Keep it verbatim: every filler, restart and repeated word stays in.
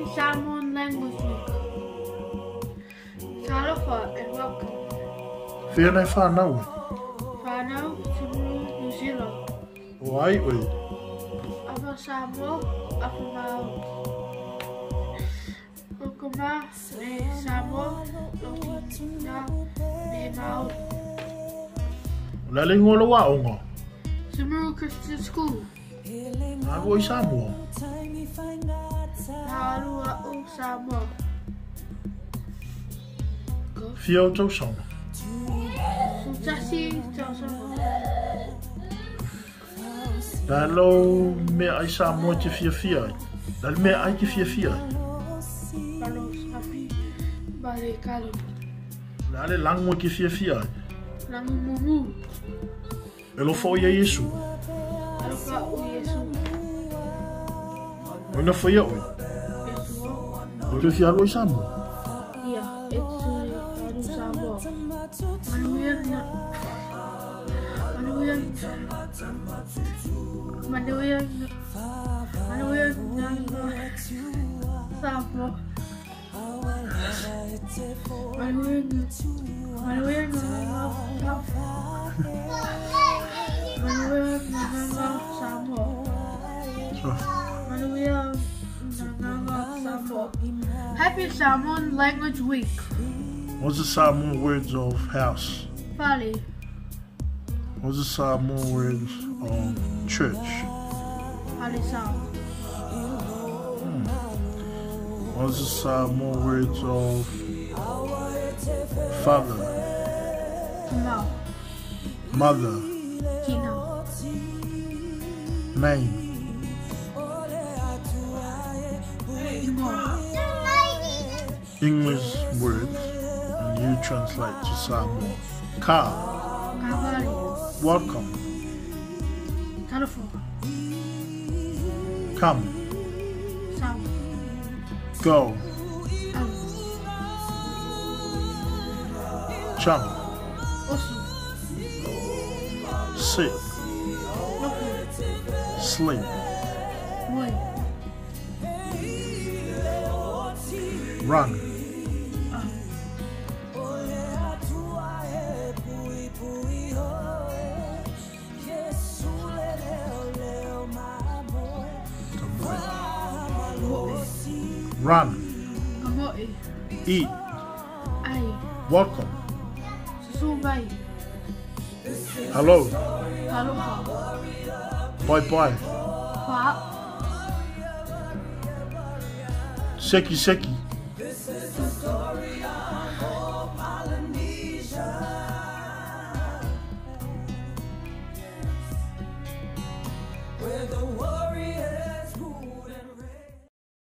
Happy Samoan Language Week. Talofa and welcome. Whianai whanau? Whanau, Timu, New Zealand. O ai oi. Awa Samoa, Awa Mau. Okuma, me Samoa, Lotina, me Mau. Lale ngolo wa ongo. Timu Christian School. Nā oi Samoa. Nārua o Samoa. Whia o tau sauna. Sutasi, tau Samoa. Lalo me ai Samoa te whia whia ai. Lale me ai te whia whia ai. Palo Safi, Bale Kalo. Lale lango ke whia whia ai. Langu Mumu. E lo fo ia Yesu. Aluka o Yesu. Oina whaia oi. Yesu o. O te whia oi Samoa. Ia, etu aru Samoa. Manuia na. Manuia. Manuia na. Manuia na. Samoa. Manuia na. Manuia na. Manuia na Samoa. So, Manuia na Samoa. Happy Samoan Language Week. what's the Samoan words of house? Pali. What's the Samoan words of church? Pali Sam. What's the Samoan words of father, Kamau. mother, Tina. name? Ingo. English words, and you translate to Samoan. Car, Ngavali. welcome, Talofo. come, Sam. go, Au. jump, Osu. sit, Lofu. sleep, Moi. run, Au. Moe. run, Kamoe. eat, Ai. welcome, Susumbai. hello, Talofa. bye bye, Pa. seki seki, Where the